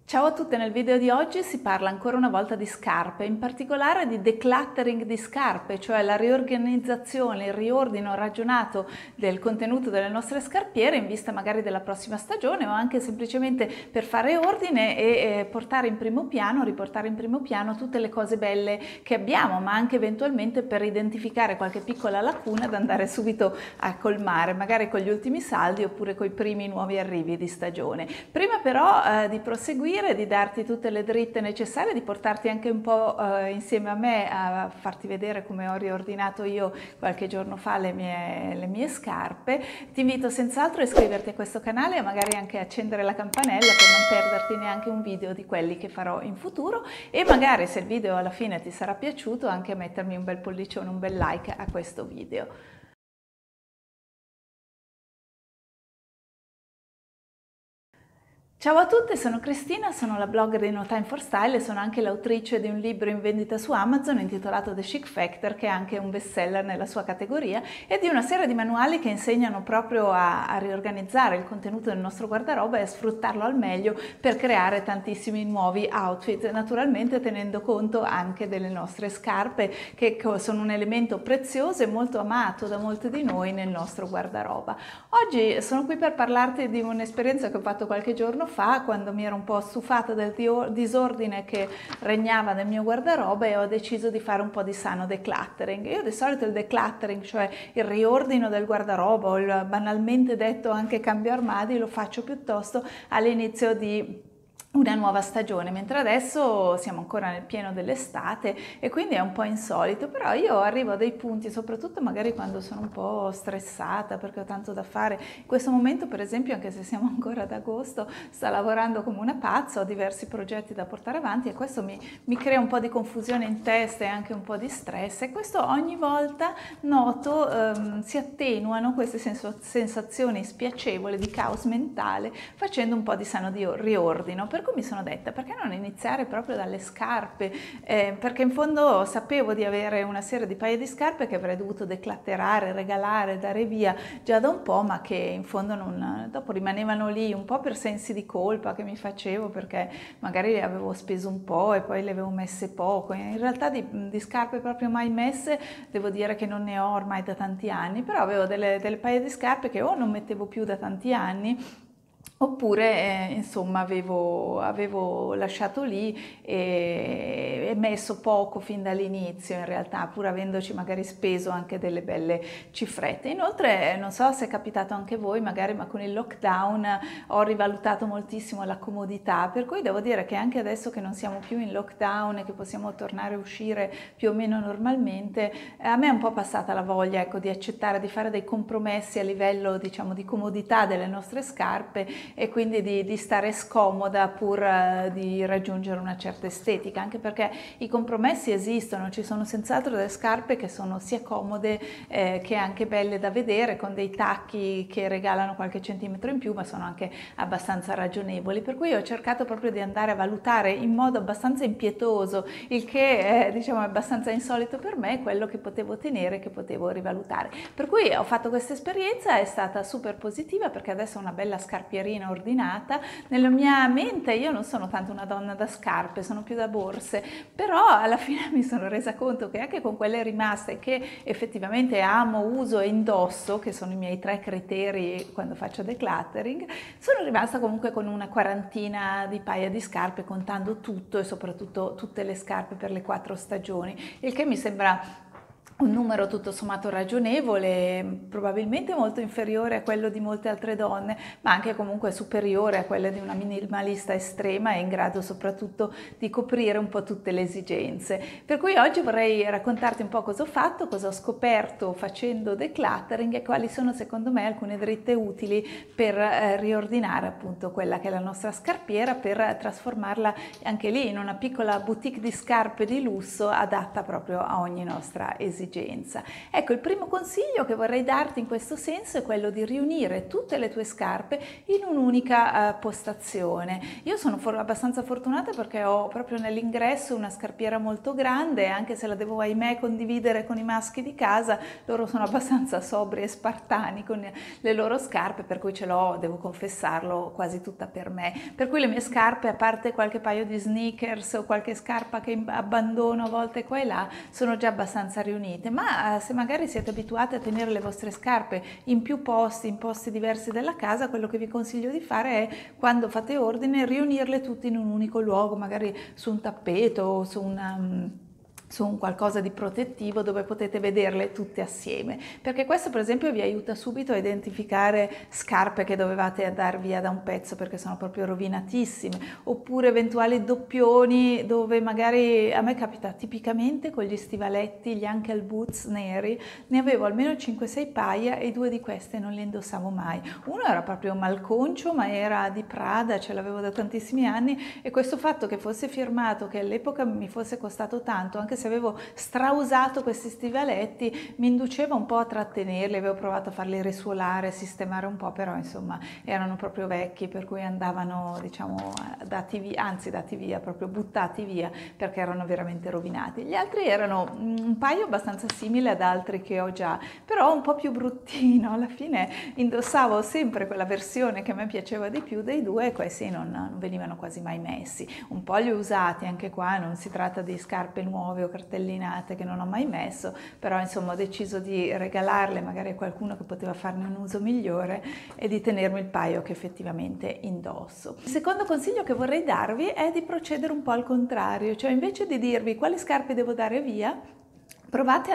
Ciao a tutte, nel video di oggi si parla ancora una volta di scarpe, in particolare di decluttering di scarpe, cioè la riorganizzazione, il riordino ragionato del contenuto delle nostre scarpiere in vista magari della prossima stagione o anche semplicemente per fare ordine e portare in primo piano, riportare in primo piano tutte le cose belle che abbiamo, ma anche eventualmente per identificare qualche piccola lacuna da andare subito a colmare, magari con gli ultimi saldi oppure con i primi nuovi arrivi di stagione. Prima però di proseguire, di darti tutte le dritte necessarie, di portarti anche un po' insieme a me a farti vedere come ho riordinato io qualche giorno fa le mie scarpe, ti invito senz'altro a iscriverti a questo canale e magari anche accendere la campanella per non perderti neanche un video di quelli che farò in futuro, e magari se il video alla fine ti sarà piaciuto anche a mettermi un bel pollicione, un bel like a questo video. Ciao a tutti, sono Cristina, sono la blogger di No Time for Style e sono anche l'autrice di un libro in vendita su Amazon intitolato The Chic Factor, che è anche un bestseller nella sua categoria, e di una serie di manuali che insegnano proprio a riorganizzare il contenuto del nostro guardaroba e a sfruttarlo al meglio per creare tantissimi nuovi outfit, naturalmente tenendo conto anche delle nostre scarpe, che sono un elemento prezioso e molto amato da molti di noi nel nostro guardaroba. Oggi sono qui per parlarti di un'esperienza che ho fatto qualche giorno fa, quando mi ero un po' stufata del disordine che regnava nel mio guardaroba e ho deciso di fare un po' di sano decluttering. Io di solito il decluttering, cioè il riordino del guardaroba o il banalmente detto anche cambio armadi, lo faccio piuttosto all'inizio di una nuova stagione, mentre adesso siamo ancora nel pieno dell'estate e quindi è un po' insolito, però io arrivo a dei punti, soprattutto magari quando sono un po' stressata perché ho tanto da fare. In questo momento, per esempio, anche se siamo ancora ad agosto, sto lavorando come una pazza, ho diversi progetti da portare avanti e questo mi crea un po' di confusione in testa e anche un po' di stress, e questo ogni volta noto si attenuano queste sensazioni spiacevoli di caos mentale facendo un po' di sano riordino. Per cui mi sono detta, perché non iniziare proprio dalle scarpe, perché in fondo sapevo di avere una serie di paia di scarpe che avrei dovuto declatterare, regalare, dare via già da un po', ma che in fondo dopo rimanevano lì un po' per sensi di colpa che mi facevo perché magari avevo speso un po' e poi le avevo messe poco. In realtà di scarpe proprio mai messe devo dire che non ne ho ormai da tanti anni, però avevo delle paia di scarpe che o non mettevo più da tanti anni, oppure insomma avevo lasciato lì e messo poco fin dall'inizio, in realtà, pur avendoci magari speso anche delle belle cifrette. Inoltre non so se è capitato anche a voi magari, ma con il lockdown ho rivalutato moltissimo la comodità, per cui devo dire che anche adesso che non siamo più in lockdown e che possiamo tornare a uscire più o meno normalmente, a me è un po' passata la voglia, ecco, di accettare di fare dei compromessi a livello, diciamo, di comodità delle nostre scarpe e quindi di stare scomoda pur di raggiungere una certa estetica, anche perché i compromessi esistono, ci sono senz'altro delle scarpe che sono sia comode che anche belle da vedere, con dei tacchi che regalano qualche centimetro in più, ma sono anche abbastanza ragionevoli, per cui ho cercato proprio di andare a valutare in modo abbastanza impietoso, il che diciamo è abbastanza insolito per me, quello che potevo tenere, che potevo rivalutare. Per cui ho fatto questa esperienza, è stata super positiva perché adesso ho una bella scarpierina ordinata. Nella mia mente io non sono tanto una donna da scarpe, sono più da borse, però alla fine mi sono resa conto che anche con quelle rimaste che effettivamente amo, uso e indosso, che sono i miei 3 criteri quando faccio decluttering, sono rimasta comunque con una quarantina di paia di scarpe, contando tutto e soprattutto tutte le scarpe per le 4 stagioni, il che mi sembra un numero tutto sommato ragionevole, probabilmente molto inferiore a quello di molte altre donne, ma anche comunque superiore a quella di una minimalista estrema e in grado soprattutto di coprire un po' tutte le esigenze. Per cui oggi vorrei raccontarti un po' cosa ho fatto, cosa ho scoperto facendo decluttering e quali sono secondo me alcune dritte utili per riordinare appunto quella che è la nostra scarpiera, per trasformarla anche lì in una piccola boutique di scarpe di lusso adatta proprio a ogni nostra esigenza. esigenza. Ecco, il primo consiglio che vorrei darti in questo senso è quello di riunire tutte le tue scarpe in un'unica postazione. Io sono abbastanza fortunata perché ho proprio nell'ingresso una scarpiera molto grande, anche se la devo ahimè condividere con i maschi di casa, loro sono abbastanza sobri e spartani con le loro scarpe, per cui ce l'ho, devo confessarlo, quasi tutta per me. Per cui le mie scarpe, a parte qualche paio di sneakers o qualche scarpa che abbandono a volte qua e là, sono già abbastanza riunite. Ma se magari siete abituati a tenere le vostre scarpe in più posti, in posti diversi della casa, quello che vi consiglio di fare è, quando fate ordine, riunirle tutte in un unico luogo, magari su un tappeto o su un qualcosa di protettivo dove potete vederle tutte assieme, perché questo per esempio vi aiuta subito a identificare scarpe che dovevate andare via da un pezzo perché sono proprio rovinatissime, oppure eventuali doppioni dove magari, a me capita tipicamente con gli stivaletti, gli ankle boots neri, ne avevo almeno 5-6 paia e 2 di queste non le indossavo mai. Uno era proprio malconcio, ma era di Prada, ce l'avevo da tantissimi anni, e questo fatto che fosse firmato, che all'epoca mi fosse costato tanto, anche se avevo strausato questi stivaletti, mi induceva un po' a trattenerli, avevo provato a farli risuolare, sistemare un po', però insomma erano proprio vecchi, per cui andavano, diciamo, dati via, proprio buttati via, perché erano veramente rovinati. Gli altri erano un paio abbastanza simili ad altri che ho già, però un po' più bruttino. Alla fine indossavo sempre quella versione che a me piaceva di più dei due, e questi non venivano quasi mai messi. Un po' li ho usati anche qua, non si tratta di scarpe nuove o cartellinate che non ho mai messo, però insomma ho deciso di regalarle magari a qualcuno che poteva farne un uso migliore e di tenermi il paio che effettivamente indosso. Il secondo consiglio che vorrei darvi è di procedere un po' al contrario, cioè invece di dirvi quali scarpe devo dare via, provate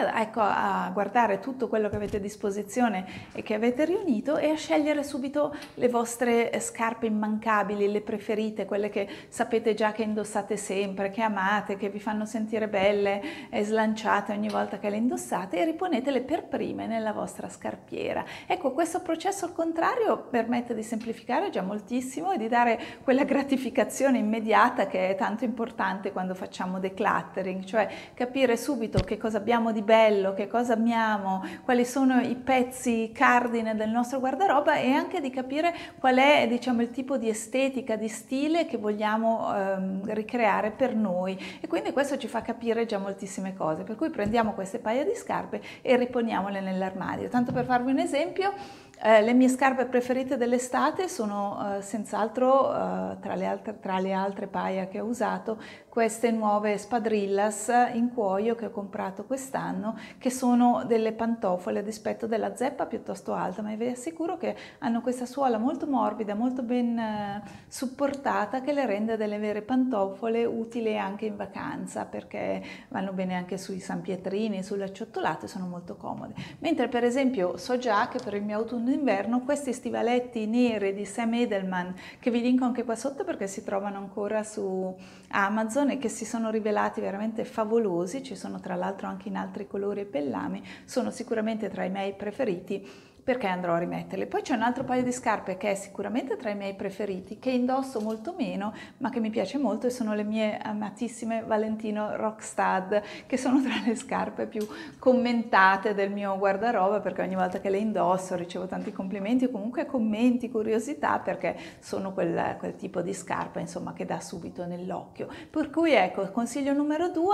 a guardare tutto quello che avete a disposizione e che avete riunito e a scegliere subito le vostre scarpe immancabili, le preferite, quelle che sapete già che indossate sempre, che amate, che vi fanno sentire belle e slanciate ogni volta che le indossate, e riponetele per prime nella vostra scarpiera. Ecco, questo processo al contrario permette di semplificare già moltissimo e di dare quella gratificazione immediata che è tanto importante quando facciamo decluttering, cioè capire subito che cosa abbiamo di bello, che cosa amiamo, quali sono i pezzi cardine del nostro guardaroba, e anche di capire qual è, diciamo, il tipo di estetica, di stile che vogliamo ricreare per noi, e quindi questo ci fa capire già moltissime cose. Per cui prendiamo queste paia di scarpe e riponiamole nell'armadio. Tanto per farvi un esempio, le mie scarpe preferite dell'estate sono senz'altro, tra le altre paia che ho usato, queste nuove Spadrillas in cuoio che ho comprato quest'anno, che sono delle pantofole, a dispetto della zeppa piuttosto alta, ma vi assicuro che hanno questa suola molto morbida, molto ben supportata, che le rende delle vere pantofole utili anche in vacanza, perché vanno bene anche sui sanpietrini, sulle acciottolate, sono molto comode. Mentre per esempio so già che per il mio autunno-inverno questi stivaletti neri di Sam Edelman, che vi linko anche qua sotto perché si trovano ancora su Amazon e che si sono rivelati veramente favolosi, ci sono tra l'altro anche in altri colori e pellami, sono sicuramente tra i miei preferiti, perché andrò a rimetterle. Poi c'è un altro paio di scarpe che è sicuramente tra i miei preferiti, che indosso molto meno ma che mi piace molto, e sono le mie amatissime Valentino Rockstud, che sono tra le scarpe più commentate del mio guardaroba, perché ogni volta che le indosso ricevo tanti complimenti o comunque commenti, curiosità, perché sono quel tipo di scarpa insomma che dà subito nell'occhio. Per cui ecco, il consiglio numero 2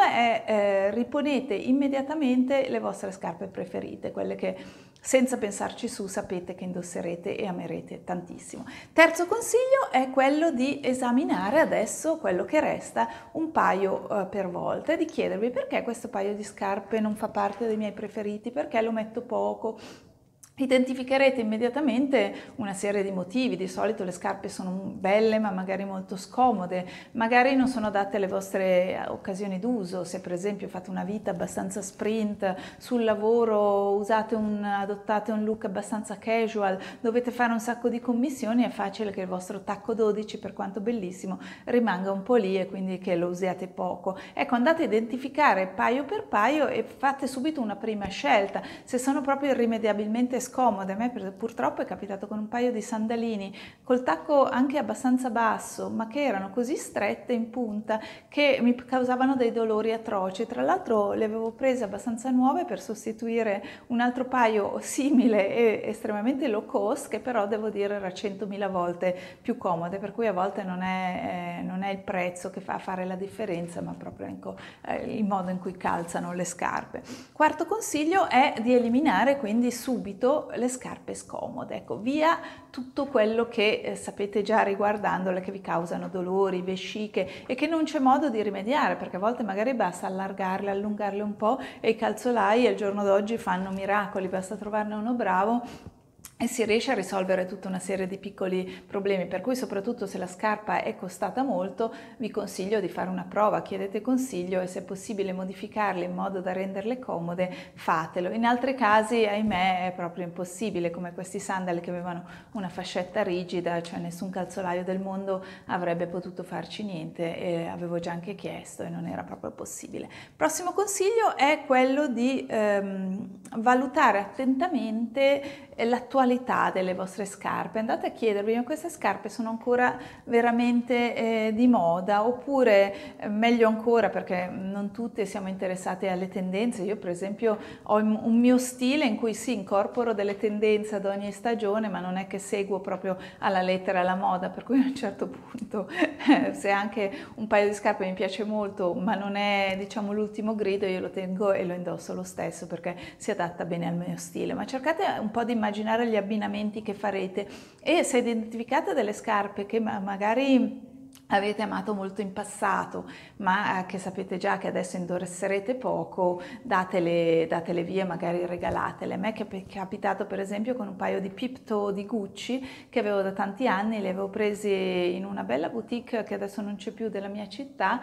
è riponete immediatamente le vostre scarpe preferite, quelle che senza pensarci su sapete che indosserete e amerete tantissimo. Terzo consiglio è quello di esaminare adesso quello che resta un paio per volta, e di chiedervi perché questo paio di scarpe non fa parte dei miei preferiti, perché lo metto poco. Identificherete immediatamente una serie di motivi. Di solito le scarpe sono belle ma magari molto scomode, magari non sono adatte alle vostre occasioni d'uso. Se per esempio fate una vita abbastanza sprint sul lavoro, adottate un look abbastanza casual, dovete fare un sacco di commissioni, è facile che il vostro tacco 12, per quanto bellissimo, rimanga un po' lì e quindi che lo usiate poco. Ecco, andate a identificare paio per paio e fate subito una prima scelta. Se sono proprio irrimediabilmente scomode. A me purtroppo è capitato con un paio di sandalini col tacco anche abbastanza basso, ma che erano così strette in punta che mi causavano dei dolori atroci. Tra l'altro le avevo prese abbastanza nuove per sostituire un altro paio simile e estremamente low cost, che però devo dire era 100.000 volte più comode, per cui a volte non è il prezzo che fa a fare la differenza, ma proprio il modo in cui calzano le scarpe. Quarto consiglio è di eliminare quindi subito le scarpe scomode. Ecco, via tutto quello che sapete già riguardandole, che vi causano dolori, vesciche e che non c'è modo di rimediare, perché a volte magari basta allargarle, allungarle un po' e i calzolai al giorno d'oggi fanno miracoli, basta trovarne uno bravo e si riesce a risolvere tutta una serie di piccoli problemi, per cui soprattutto se la scarpa è costata molto vi consiglio di fare una prova, chiedete consiglio e se è possibile modificarle in modo da renderle comode fatelo. In altri casi ahimè è proprio impossibile, come questi sandali che avevano una fascetta rigida, cioè nessun calzolaio del mondo avrebbe potuto farci niente e avevo già anche chiesto e non era proprio possibile. Prossimo consiglio è quello di valutare attentamente l'attualità delle vostre scarpe. Andate a chiedervi: ma queste scarpe sono ancora veramente di moda? Oppure meglio ancora, perché non tutte siamo interessate alle tendenze, io per esempio ho un mio stile in cui sì, incorporo delle tendenze ad ogni stagione, ma non è che seguo proprio alla lettera la moda, per cui a un certo punto se anche un paio di scarpe mi piace molto ma non è diciamo l'ultimo grido, io lo tengo e lo indosso lo stesso perché si adatta bene al mio stile. Ma cercate un po' di immaginare gli abbinamenti che farete e se identificate delle scarpe che magari avete amato molto in passato ma che sapete già che adesso indosserete poco, datele via, magari regalatele. A me è capitato per esempio con un paio di Pipto di Gucci che avevo da tanti anni, li avevo presi in una bella boutique che adesso non c'è più della mia città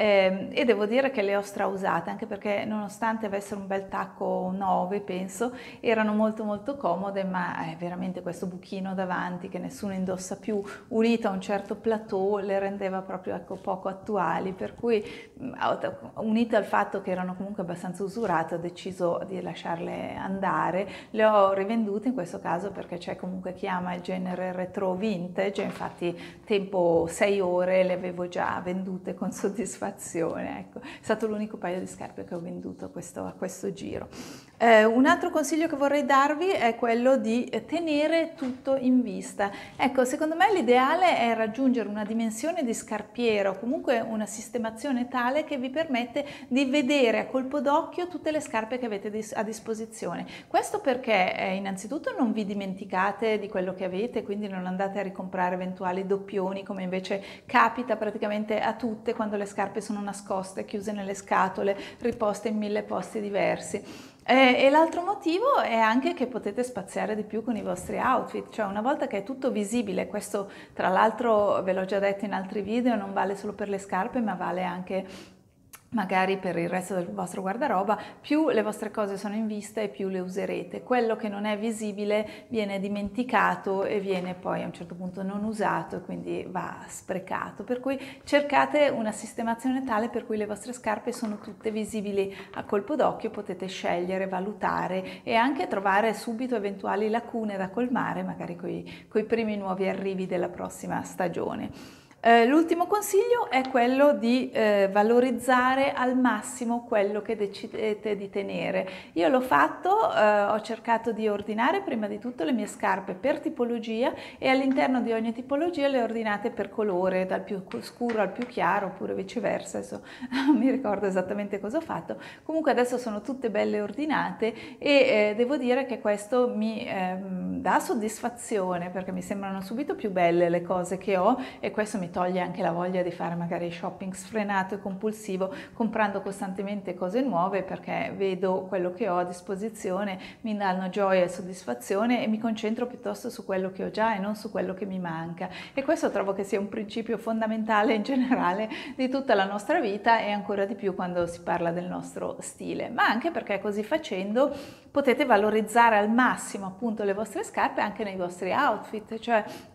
e devo dire che le ho strausate, anche perché nonostante avessero un bel tacco 9 penso, erano molto molto comode, ma veramente questo buchino davanti che nessuno indossa più, unito a un certo plateau, le rendeva proprio poco attuali, per cui unito al fatto che erano comunque abbastanza usurate ho deciso di lasciarle andare. Le ho rivendute in questo caso perché c'è comunque chi ama il genere retro vintage, infatti tempo 6 ore le avevo già vendute con soddisfazione. Ecco, è stato l'unico paio di scarpe che ho venduto a questo giro. Un altro consiglio che vorrei darvi è quello di tenere tutto in vista. Ecco, secondo me l'ideale è raggiungere una dimensione di scarpiera o comunque una sistemazione tale che vi permette di vedere a colpo d'occhio tutte le scarpe che avete a disposizione. Questo perché innanzitutto non vi dimenticate di quello che avete, quindi non andate a ricomprare eventuali doppioni come invece capita praticamente a tutte quando le scarpe sono nascoste, chiuse nelle scatole, riposte in 1000 posti diversi. E l'altro motivo è anche che potete spaziare di più con i vostri outfit, cioè una volta che è tutto visibile, questo tra l'altro ve l'ho già detto in altri video, non vale solo per le scarpe ma vale anche magari per il resto del vostro guardaroba, più le vostre cose sono in vista e più le userete. Quello che non è visibile viene dimenticato e viene poi a un certo punto non usato e quindi va sprecato, per cui cercate una sistemazione tale per cui le vostre scarpe sono tutte visibili a colpo d'occhio, potete scegliere, valutare e anche trovare subito eventuali lacune da colmare magari coi primi nuovi arrivi della prossima stagione. L'ultimo consiglio è quello di valorizzare al massimo quello che decidete di tenere. Io l'ho fatto, ho cercato di ordinare prima di tutto le mie scarpe per tipologia e all'interno di ogni tipologia le ho ordinate per colore, dal più scuro al più chiaro oppure viceversa, adesso non mi ricordo esattamente cosa ho fatto. Comunque adesso sono tutte belle ordinate e devo dire che questo mi dà soddisfazione perché mi sembrano subito più belle le cose che ho e questo mi toglie anche la voglia di fare magari shopping sfrenato e compulsivo comprando costantemente cose nuove, perché vedo quello che ho a disposizione, mi danno gioia e soddisfazione e mi concentro piuttosto su quello che ho già e non su quello che mi manca, e questo trovo che sia un principio fondamentale in generale di tutta la nostra vita e ancora di più quando si parla del nostro stile, ma anche perché così facendo potete valorizzare al massimo appunto le vostre scarpe anche nei vostri outfit, cioè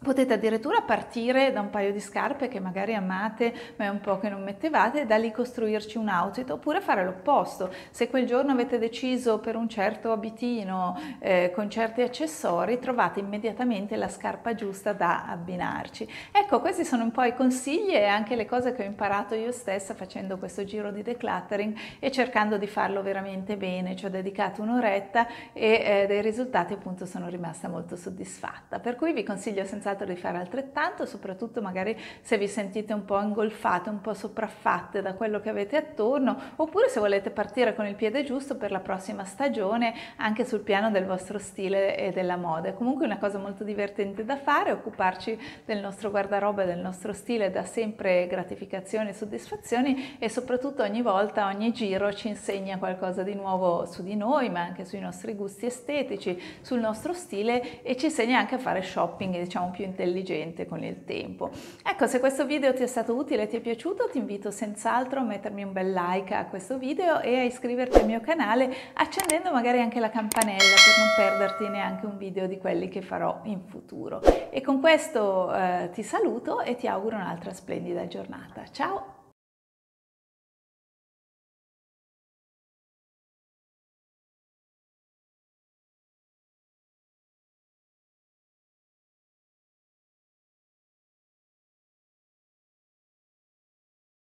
Potete addirittura partire da un paio di scarpe che magari amate ma è un po' che non mettevate e da lì costruirci un outfit, oppure fare l'opposto. Se quel giorno avete deciso per un certo abitino con certi accessori, trovate immediatamente la scarpa giusta da abbinarci. Ecco, questi sono un po' i consigli e anche le cose che ho imparato io stessa facendo questo giro di decluttering e cercando di farlo veramente bene. Ci ho dedicato un'oretta e dei risultati appunto sono rimasta molto soddisfatta. Per cui vi consiglio senz'altro di fare altrettanto, soprattutto magari se vi sentite un po' ingolfate, un po' sopraffatte da quello che avete attorno, oppure se volete partire con il piede giusto per la prossima stagione anche sul piano del vostro stile e della moda. È comunque una cosa molto divertente da fare, occuparci del nostro guardaroba e del nostro stile dà sempre gratificazioni e soddisfazioni e soprattutto ogni volta, ogni giro ci insegna qualcosa di nuovo su di noi, ma anche sui nostri gusti estetici, sul nostro stile e ci insegna anche a fare shopping, diciamo, più intelligente con il tempo. Ecco, se questo video ti è stato utile e ti è piaciuto, ti invito senz'altro a mettermi un bel like a questo video e a iscriverti al mio canale accendendo magari anche la campanella per non perderti neanche un video di quelli che farò in futuro. E con questo ti saluto e ti auguro un'altra splendida giornata. Ciao!